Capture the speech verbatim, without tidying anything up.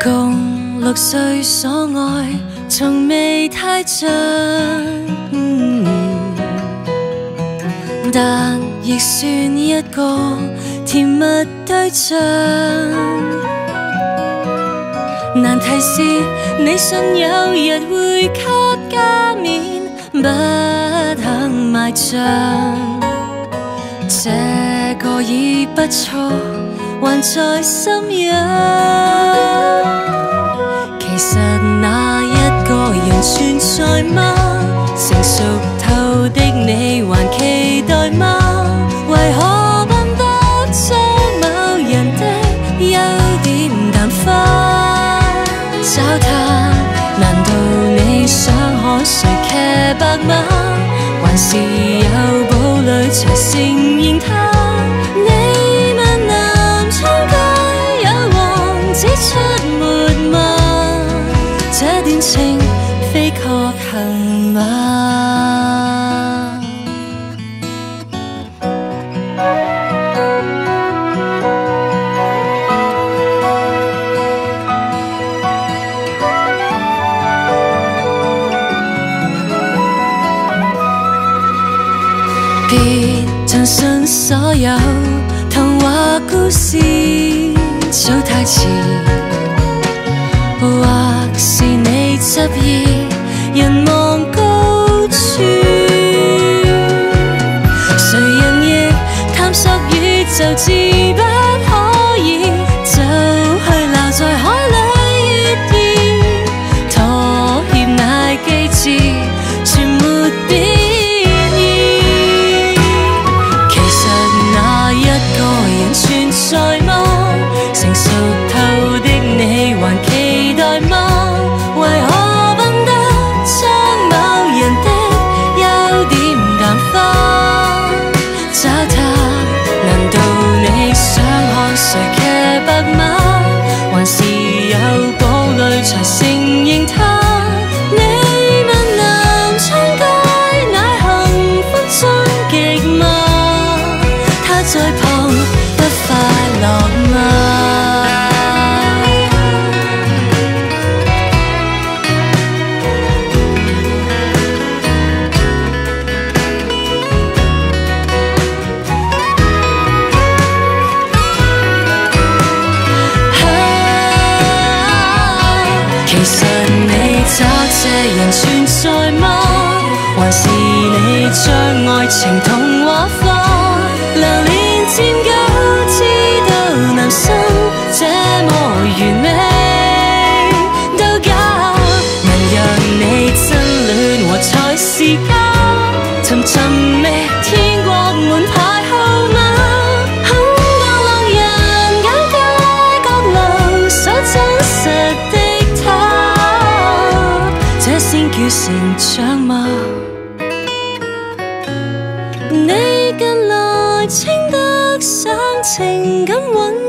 共六歲所愛，從未太像，嗯、但亦算一個甜蜜對象。難題是你信有日會給加冕，不肯埋葬。這個已不錯，還在心癢。其實那一個人存在嗎？成熟透的你還期待嗎？為何辦得將某人的優點淡化？找他，難道你想看誰騎白馬？還是有堡壘才承認他？你問南昌街有王子出沒嗎？這段情非確行嗎？別相信所有童話故事，早太遲。或是你執意人望高處，誰人亦探索宇宙，自不可以就去撈在海裏月兒，妥協乃機智，全沒必要。其實那一個人存在嗎？成熟透的你還期待嗎？為何笨得將某人的優點淡化？找他，難道你想看誰騎白馬？還是有堡壘才承認他？你問南昌街乃幸福終極嗎？他在旁不快樂嗎？其實你找這人存在嗎？還是你將愛情童話化？流連漸久，知道男生這麼完美都假，能讓你真戀和才是假。尋尋覓天國門牌號碼，很多浪人眼界角落所真實的這先叫成長嗎？你近來稱得上情感穩